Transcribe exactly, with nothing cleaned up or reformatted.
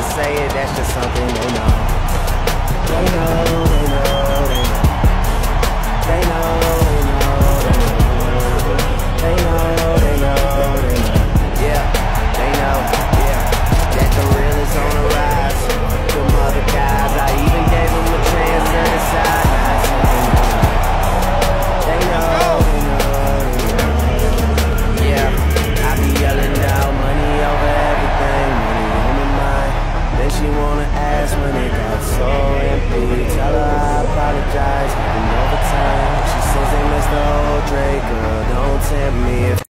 say it, that's just something they know. They know.